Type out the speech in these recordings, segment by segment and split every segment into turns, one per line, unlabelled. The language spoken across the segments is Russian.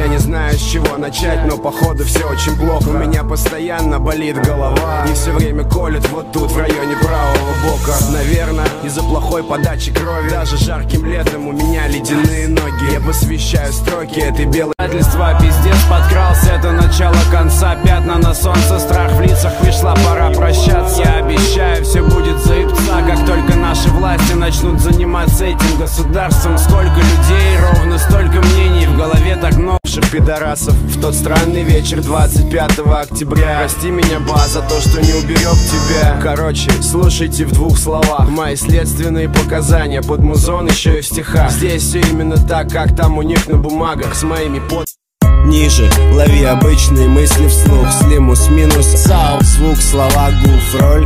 не знаю, с чего начать, но походу все очень плохо. У меня постоянно болит голова и все время колет вот тут, в районе правого бока. Наверное, из-за плохой подачи крови. Даже жарким летом у меня ледяные ноги. Я посвящаю строки этой белой. Пиздец подкрался, это начало конца. Пятна на солнце, страх в лицах, пришла пора прощаться. Я обещаю, все будет заебца, как только наши власти начнут заниматься этим государством. Сколько людей, ровно столько мнений, в голове так много пидорасов. В тот странный вечер 25 октября прости меня, ба, за то, что не уберег тебя. Короче, слушайте в двух словах мои следственные показания под музон, еще и в стихах. Здесь все именно так, как там у них на бумагах, с моими под... Ниже, лови обычные мысли вслух. Слимус минус сау, звук, слова, гуф, роль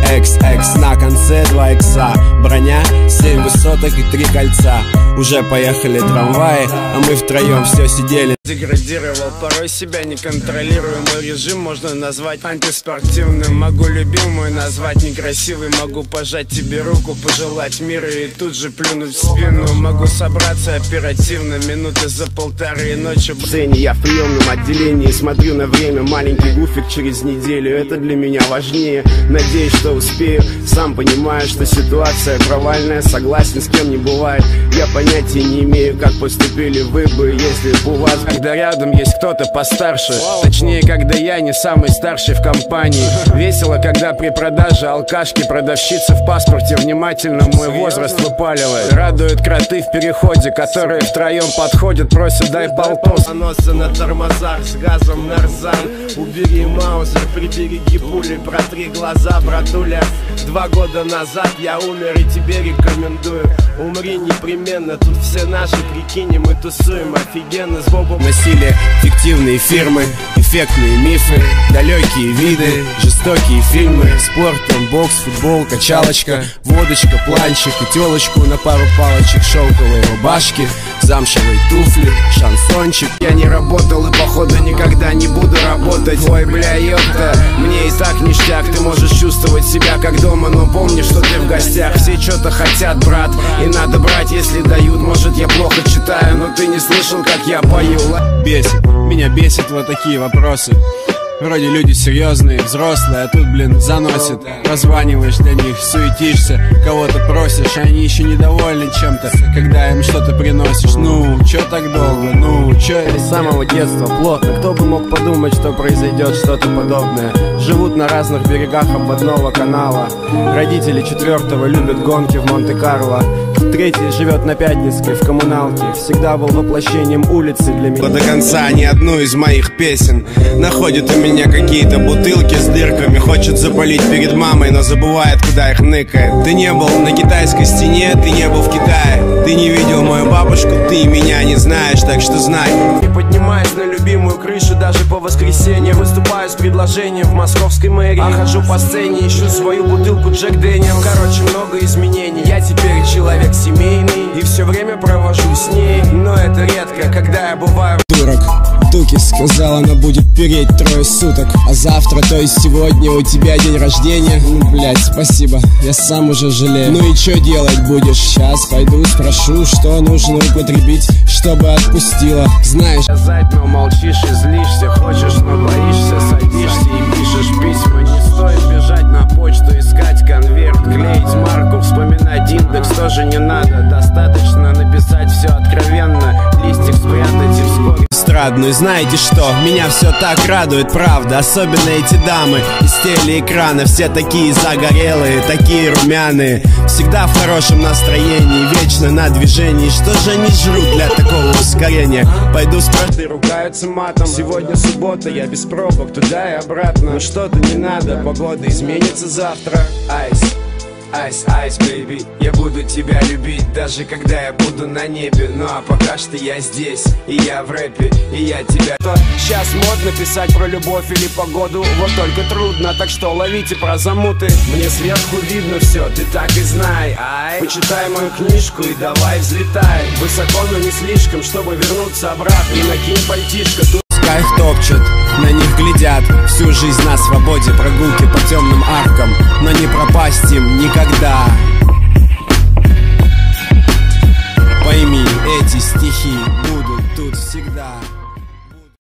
XX, на конце 2 икса. Броня, 7 высоток и 3 кольца. Уже поехали трамваи, а мы втроем все сидели. Деградировал, порой себя не контролирую. Мой режим можно назвать антиспортивным. Могу любимую назвать некрасивой. Могу пожать тебе руку, пожелать мира и тут же плюнуть в спину. Могу собраться оперативно, минуты за полторы ночи. В сцене я в приемном отделении, смотрю на время. Маленький гуфик через неделю, это для меня важнее. Надеюсь, что успею, сам понимаю, что ситуация провальная. Согласен, с кем не бывает. Я понятия не имею, как поступили вы бы, если бы у вас... Когда рядом есть кто-то постарше, точнее, когда я не самый старший в компании. Весело, когда при продаже алкашки продавщица в паспорте внимательно мой возраст выпаливает. Радуют кроты в переходе, которые втроем подходят, просят дай полтос. Носится на тормозах с газом нарзан. Убери маузер, прибереги пули, протри глаза, братуля. 2 года назад я умер и тебе рекомендую. Умри непременно, тут все наши, прикинем, мы тусуем офигенно с Бобом. Насилие, фиктивные фирмы, эффектные мифы, далекие виды, жестокие фильмы. Спортом, бокс, футбол, качалочка, водочка, планчик и телочку на пару палочек. Шелковые рубашки, замшевые туфли, шансончик. Я не работал и походу никогда не буду работать. Ой, бля, ёпта, мне и так ништяк. Ты можешь чувствовать себя как дома, но помни, что ты в гостях. Все что-то хотят, брат, и надо брать, если дают. Может, я плохо читаю, но ты не слышал, как я пою. Бесит, меня бесит вот такие вопросы. Вроде люди серьезные, взрослые, а тут, блин, заносит. Прозваниваешь для них, суетишься, кого-то просишь, а они еще недовольны чем-то, когда им что-то приносишь. Ну, чё так долго, ну, чё? С самого детства плотно, кто бы мог подумать, что произойдет что-то подобное. Живут на разных берегах обводного канала. Родители 4-го любят гонки в Монте-Карло. 3-й живет на Пятницкой в коммуналке. Всегда был воплощением улицы для меня. До конца ни одну из моих песен находит у меня какие-то бутылки с дырками. Хочет запалить перед мамой, но забывает, куда их ныкает. Ты не был на китайской стене, ты не был в Китае. Ты не видел мою бабушку, ты меня не знаешь, так что знай. И поднимаюсь на любимую крышу даже по воскресеньям. Выступаю с предложением в московской мэрии. А хожу по сцене, ищу свою бутылку Джек Дэниел. Короче, много изменений. Я теперь человек семейный и все время провожу с ней. Но это редко, когда я бываю. Дурак, Туки сказала, она будет переть 3 суток. А завтра, то есть сегодня, у тебя день рождения. Ну, блять, спасибо, я сам уже жалею. Ну и что делать будешь? Сейчас пойду спрошу, что нужно употребить, чтобы отпустила. Знаешь, сказать, но молчишь и злишься. Хочешь, но боишься, садишься и пишешь письма. Не стоит бежать на почту, искать конверт, клеить марку, вспоминать индекс тоже не надо. Достаточно написать все откровенно, листик спрятать и вскоре эстрадную. Знаете что? Меня все так радует, правда. Особенно эти дамы из телеэкрана. Все такие загорелые, такие румяные. Всегда в хорошем настроении, вечно на движении. Что же они жрут для такого ускорения? Пойду с правды, ругаются матом. Сегодня суббота, я без пробок туда и обратно. Но что-то не надо, погода изменится завтра. Айс. Айс, айс, бэйби, я буду тебя любить, даже когда я буду на небе. Ну а пока что я здесь, и я в рэпе, и я тебя. Сейчас модно писать про любовь или погоду, вот только трудно, так что ловите про замуты. Мне сверху видно все, ты так и знай. Ай, почитай мою книжку и давай взлетай. Высоко, но не слишком, чтобы вернуться обратно. И накинь пальтишко. Кайф топчут, на них глядят. Всю жизнь на свободе, прогулки по темным аркам. Но не пропасть им никогда. Пойми, эти стихи будут тут всегда.